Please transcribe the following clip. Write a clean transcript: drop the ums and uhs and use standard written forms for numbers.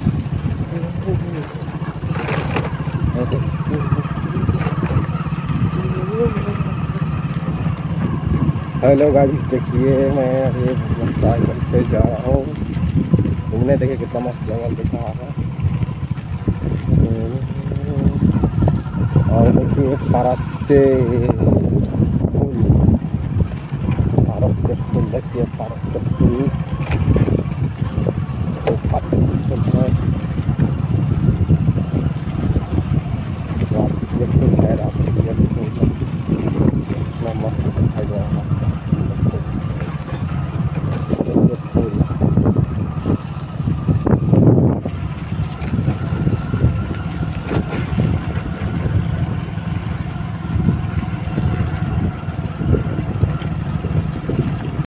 Hello guys, देखिए मैं ये साइकिल से जा रहा हूँ घूमने। देखिए कितना मस्त जंगल दिख रहा है। और देखिए फारस के फूल देखिए, फारस के फूल।